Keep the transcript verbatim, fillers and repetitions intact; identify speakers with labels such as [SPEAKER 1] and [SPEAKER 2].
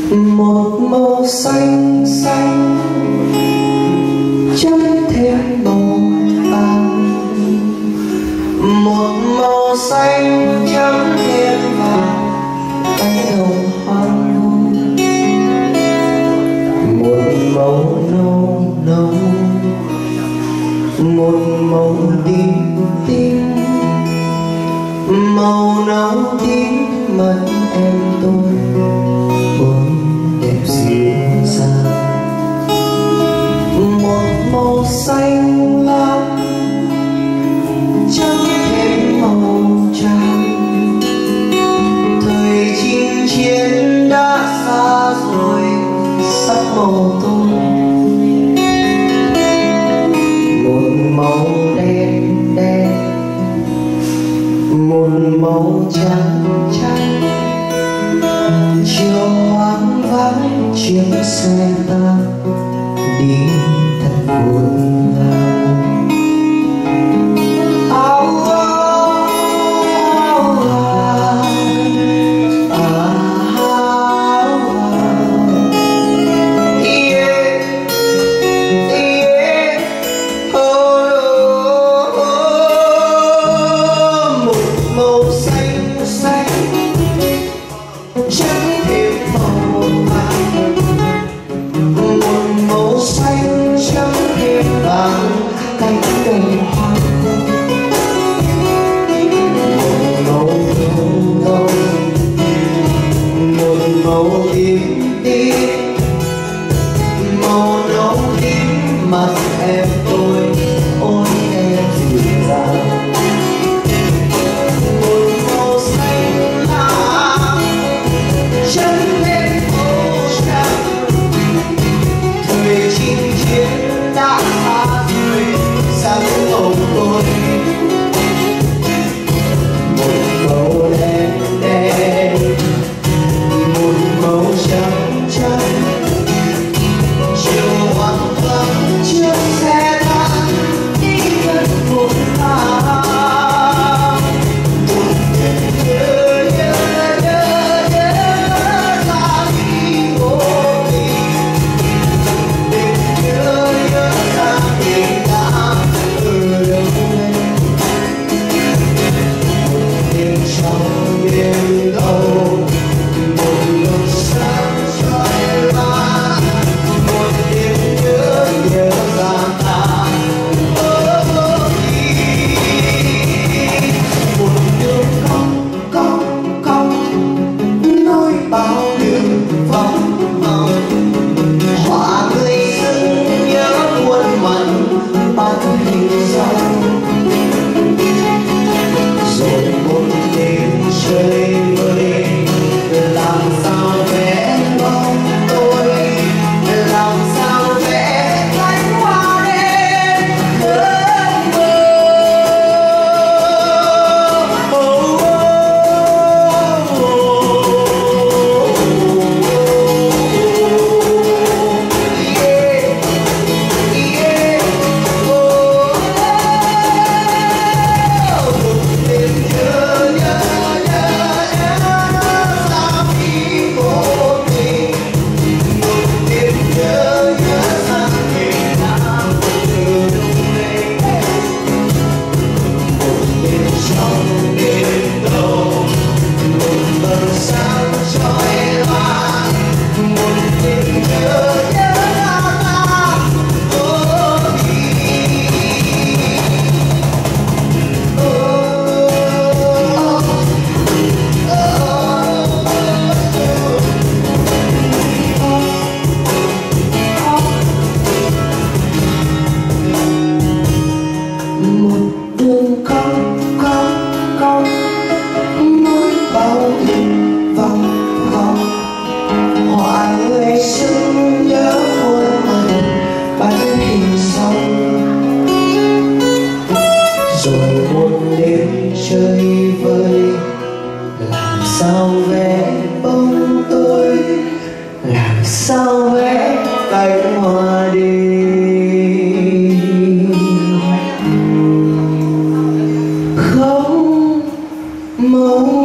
[SPEAKER 1] một màu xanh xanh chấm thêm màu vàng, một màu xanh chấm thêm vàng cánh đồng hoang vu, một màu nâu nâu, một màu tím tím, màu nâu tím mất em tôi bốn đẹp dịu dàng, một màu xanh lam chấm thêm màu trắng, thời chinh chiến đã xa rồi sắc màu tôi, một màu đen đen, một màu trắng trắng, chiều hoang vắng chiếc xe ta đi thật buồn vàng. Áo áo áo áo yeah yeah oh, một màu xanh xanh trắng thêm màu vàng, một màu xanh trắng thêm vàng cánh đồng hoang vu, một màu nâu nâu, một màu tím tím, màu nâu tím mặt em tôi ôi em dịu dàng, một màu xanh lam chấm thêm màu trắng, thời chinh chiến đã xa rồi sáng màu tôi, một màu đen đen, một màu trắng trắng, chiều hoang vắng chiếc xe ta đi gần một tháng, một đêm nhớ nhớ nhớ nhớ ra đi vô tình, đêm nhớ nhớ ra tình đã ở đâu đây, một đêm trong đêm đâu, một lúc sáng trói lòa, một đêm nhớ nhớ ra ta ở đi, một đường cong cong cong nối bao đường vòng vòng, họa người dưng nhớ muôn mặn bắt hình dòng, rồi một đêm trời vơi làm sao vẽ bóng tôi, làm sao vẽ cánh hoa đêm ước mơ. Oh, oh, oh, yeah, yeah, oh, một đêm nhớ nhớ nhớ nhớ ra đi vô tình, một đêm nhớ nhớ ra tình đã từ đâu đây, một đêm trong đêm đâu, một vầng sáng trói lòa, một đêm nhớ nhớ ra ta vô đi. Một đường cong cong cong nối bao hình vòng vòng, họa người xưa nhớ muôn mặn bắn hình sông, rồi một đêm chơi vơi làm sao vẽ bóng tôi, làm sao vẽ cánh hoa đêm không màu